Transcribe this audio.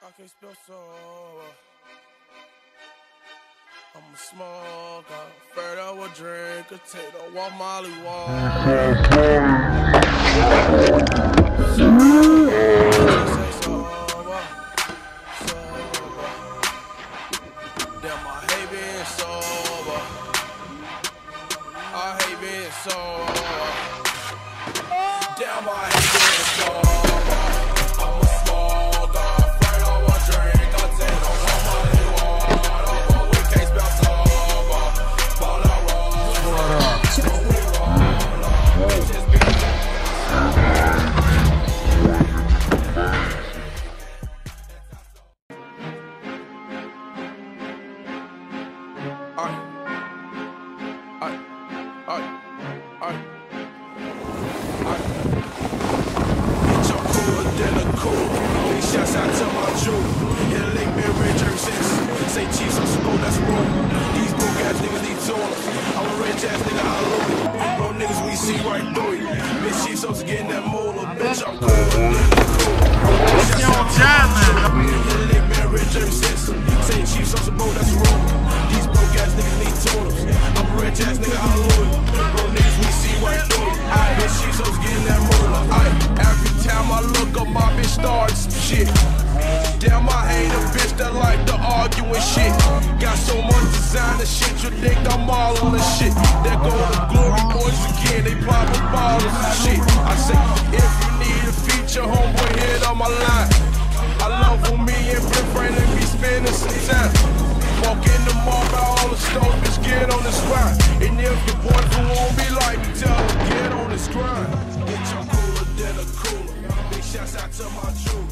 I can't spell sober. I'm a smoker, afraid I will drink a tater, walk Molly walk. Damn, I hate being sober. I hate being sober. Damn, I hate being sober. I'm a smoker, afraid I will drink a tater, walk Molly walk. But we can't spell sober. Ball I roll. We just be shouts out to my Jew. Hit a lick, man, red jerseys. Say Chiefs on school, that's wrong. These broke ass niggas need tools. I'm a rich ass nigga, hallelujah. Bro niggas, we see right through it. Bitch, Chiefs on getting that moolah. Bitch, I'm cool. Shouts out to my Jew. Hit a lick, man, red jerseys. Say Chiefs on school, that's wrong. These broke ass niggas need tools. I'm a rich ass nigga, hallelujah. Bro niggas, we see right through it. Bitch, Chiefs on getting that moolah. Every time I look up, my bitch starts some shit. Damn, I hate a bitch that like to argue and shit. Got so much designer shit, you think I'm all on the shit. There go the Glory Boys again, they poppin' ballers and shit. I say, if you need a feature, homeboy, hit on my line. I love when me and Flip Frank and be spending some time. Walk in the mall, buy all the stores, bitch, get on this grind. And if your boys who won't be like me, tell them, get on this grind. Bitch, I'm cooler than a cooler. Big shouts out to my Jew.